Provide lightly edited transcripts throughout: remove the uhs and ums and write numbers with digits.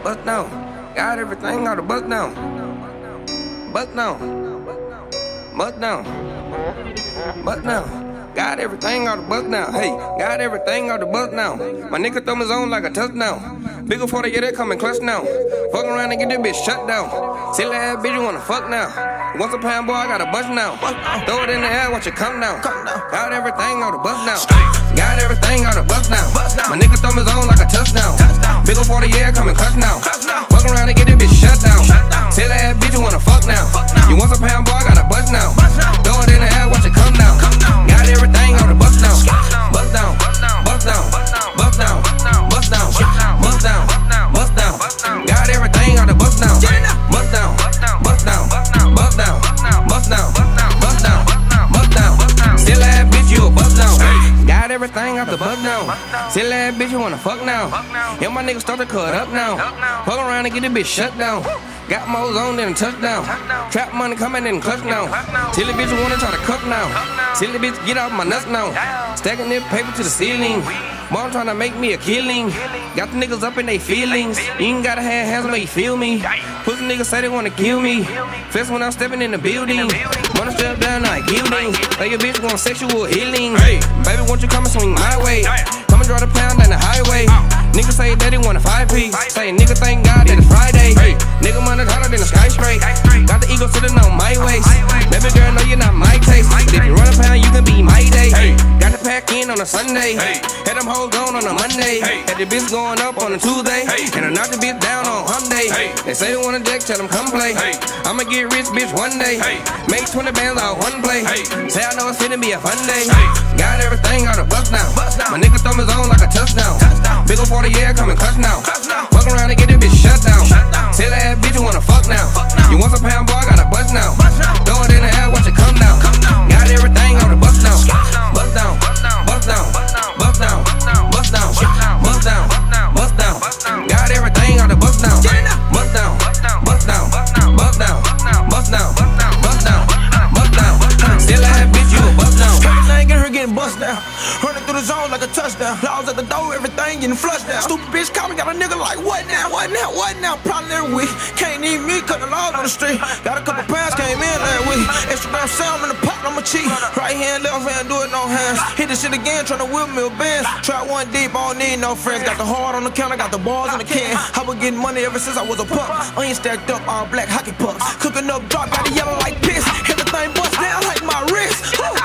bust down. Got everything out the bust down. Bust down. Bust down. Bust down. Got everything out the bust down. Hey, got everything out the bust down. My nigga throw his own like a touchdown. Bigger 40, yeah, they coming clutch now. Fuck around and get this bitch shut down. Silly ass bitch, you wanna fuck now. Once a pound boy, I got a bust now. Throw it in the air, watch it come down. Got everything out the bust now. Got everything out the bust now. My nigga throw his own like a touchdown. Bigger 40, yeah, coming clutch now. Fuck around and get this bitch shut down. Silly ass bitch, you wanna fuck now. You want a pound boy, I got a bust now. Throw it in the air, watch it come down. Got everything out the bust down. Bust down, bust down, bust down, bust down, bust down, bust down. Got everything out the bust down. Bust down, bust down, bust down, bust down, bust down, bust down. Still ass bitch, you a bust down. Got everything out the bust down. Still ass bitch, you wanna fuck now. Yeah, my niggas start to cut up now. Fuck around and get this bitch shut down. Got more on than a touchdown. Trap money coming in clutch now. Silly bitch wanna try to cook now. Silly bitch get off my nuts now. Stacking this paper to the ceiling. Mom tryna make me a killing. Got the niggas up in they feelings. You ain't gotta have hands to make you feel me. Pussy niggas say they wanna kill me. Fist when I'm stepping in the building. Wanna step down like guillotine. Like your bitch going sexual healing. Hey, baby, won't you come and swing my way? Come and draw the pound down the highway. Niggas say that they want a 5P. Say nigga thank God that it's Friday. Nigga money hotter than a sky straight. Got the ego sitting on my waist. Baby girl, know you're not my taste. If you run a pound, you can be my day. Got to pack in on a Sunday. Had them hoes gone on a Monday. Had the bitch going up on a Tuesday. And I knocked the bitch down on Hyundai. They say they wanna jack, tell them come play. I'ma get rich, bitch, one day. Make 20 bands out one play. Say I know it's finna be a fun day. Got everything out of bust now. My nigga throw his own like a touchdown. Big ol' 40, yeah, coming clutch now. Fuck around and get this bitch shut down. Silly ass bitch, you wanna fuck now. You want some pound boy, I got a bust now. Throw it in the air, watch it come down. Got everything out the bust down. Bust down, bust down, bust down, bust down, bust down, bust down. Got everything out the bust down. Bust down, bust down, bust down, bust down, bust down, bust down. Silly ass bitch, you a bust down. Everything in her getting bust down. Running through the zone like a touchdown. Laws at the door, everything getting flushed down. Stupid bitch call me, got a nigga like what now, what now, what now? Probably every week. Can't even me, cut the laws on the street. Got a couple pounds, came in last week. Instagram sound in the pot, I'ma cheat. Right hand, left hand, do it no hands. Hit this shit again, tryna whip me a Benz. Try one deep, I don't need no friends. Got the heart on the counter, got the balls in the can. I been getting money ever since I was a pup. I ain't stacked up, all black hockey pucks. Cooking up drop, got the yellow like piss. Everything bust down like my wrist.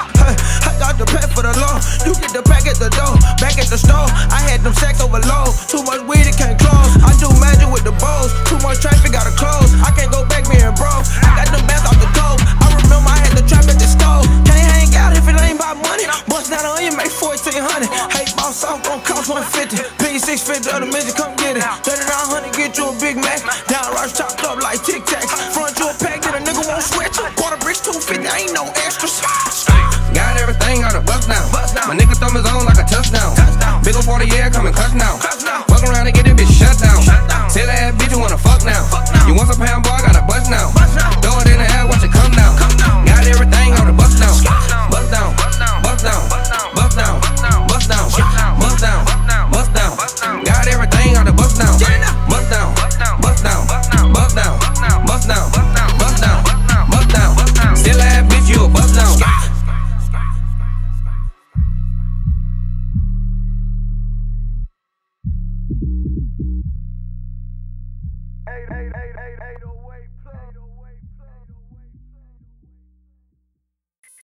I got the pack for the law. You get the pack at the door, back at the store. I had them sacks overload. Too much weed, it can't close. I do magic with the bows. Too much traffic, gotta close. I can't go back being broke. I got them bands off the dope. I remember I had the trap at the stove. Can't hang out if it ain't about money. Bust down on you, make 1400. Hey, boss off, gon' cost 150. P650, other midget, come get it. 3900, get you a Big Mac. Down rush, chopped up like Tic Tacs. Front you a pack that a nigga won't sweat you. Quarter bricks, 250, ain't no extras. Got everything out the bust now. My nigga throw his own like a touchdown. Big ol' 40, yeah, coming clutch now. Fuck around and get this bitch shut down. Silly ass bitch, you wanna fuck now. You want some pound boy, I got a bust now. Throw it in the air, watch it come down. Got everything out the bust down. Bust down, bust down, bust down, bust down, bust down, bust down. Got everything out the bust down. Bust down, bust down, bust down, bust down, bust down, bust down. Silly ass bitch, you a bust down. Hey, hey, hey, hey, hey, the way play.